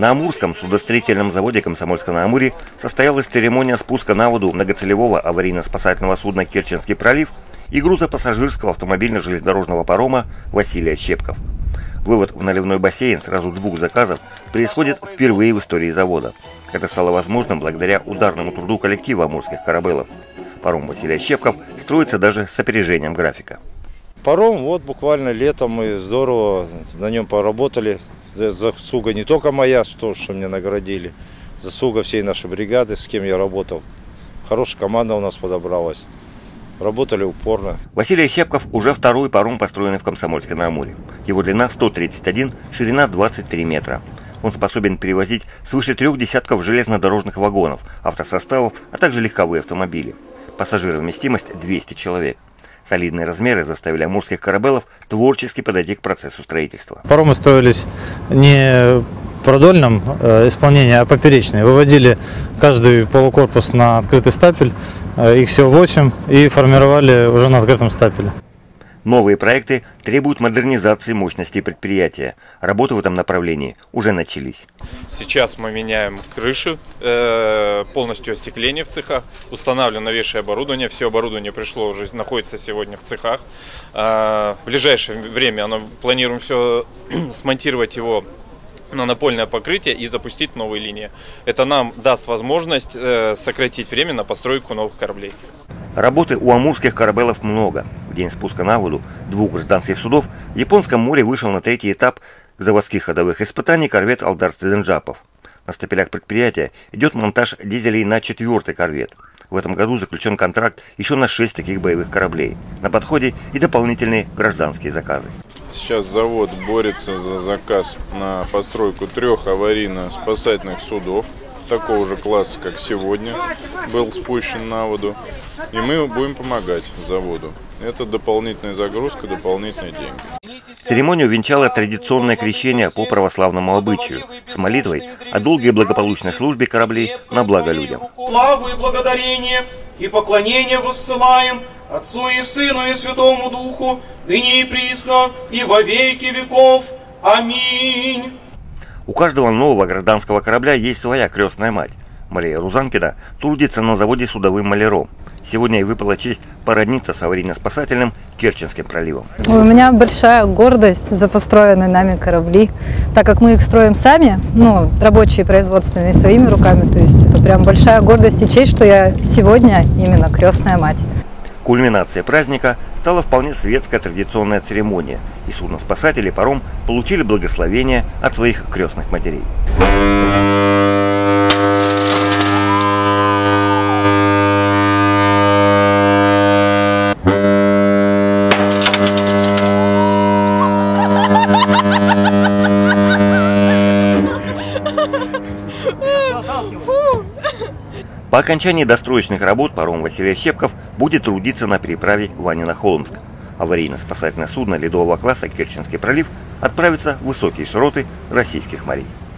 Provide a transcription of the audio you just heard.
На Амурском судостроительном заводе «Комсомольска-на-Амуре» состоялась церемония спуска на воду многоцелевого аварийно-спасательного судна «Керченский пролив» и грузопассажирского автомобильно-железнодорожного парома «Василия Щепков». Вывод в наливной бассейн сразу 2 заказов происходит впервые в истории завода. Это стало возможным благодаря ударному труду коллектива амурских корабелов. Паром «Василия Щепков» строится даже с опережением графика. Паром, вот буквально летом мы здорово на нем поработали. Заслуга не только моя, что мне наградили, заслуга всей нашей бригады, с кем я работал. Хорошая команда у нас подобралась. Работали упорно. Василий Щепков уже второй паром, построенный в Комсомольске-на-Амуре. Его длина 131, ширина 23 метра. Он способен перевозить свыше 3 десятков железнодорожных вагонов, автосоставов, а также легковые автомобили. Пассажировместимость 200 человек. Солидные размеры заставили амурских корабелов творчески подойти к процессу строительства. Паромы строились не в продольном исполнении, а поперечные. Выводили каждый полукорпус на открытый стапель, их всего 8, и формировали уже на открытом стапеле. Новые проекты требуют модернизации мощностей предприятия. Работы в этом направлении уже начались. Сейчас мы меняем крыши, полностью остекление в цехах, устанавливаем новейшее оборудование. Все оборудование пришло, уже находится сегодня в цехах. В ближайшее время планируем все смонтировать его на напольное покрытие и запустить новые линии. Это нам даст возможность сократить время на постройку новых кораблей. Работы у амурских корабелов много. В день спуска на воду 2 гражданских судов в Японском море вышел на 3-й этап заводских ходовых испытаний корвет Алдар Цзинджапов. На стапелях предприятия идет монтаж дизелей на 4-й корвет. В этом году заключен контракт еще на 6 таких боевых кораблей. На подходе и дополнительные гражданские заказы. Сейчас завод борется за заказ на постройку 3 аварийно-спасательных судов такого же класса, как сегодня был спущен на воду. И мы будем помогать заводу. Это дополнительная загрузка, дополнительные деньги. Церемонию венчало традиционное крещение по православному обычаю с молитвой о долгой и благополучной службе кораблей на благо людям. Славу и благодарение и поклонение воссылаем Отцу и Сыну и Святому Духу, ныне и присно, и во веки веков. Аминь. У каждого нового гражданского корабля есть своя крестная мать. Мария Рузанкина трудится на заводе судовым маляром. Сегодня ей выпала честь породниться с аварийно-спасательным Керченским проливом. У меня большая гордость за построенные нами корабли, так как мы их строим сами, рабочие, производственные, своими руками. То есть это прям большая гордость и честь, что я сегодня именно крестная мать. Кульминацией праздника стала вполне светская традиционная церемония, и судно-спасатели и паром получили благословение от своих крестных матерей. По окончании достроечных работ паром Василия Щепков будет трудиться на переправе Ванина-Холмск. Аварийно-спасательное судно ледового класса «Керченский пролив» отправится в высокие широты российских морей.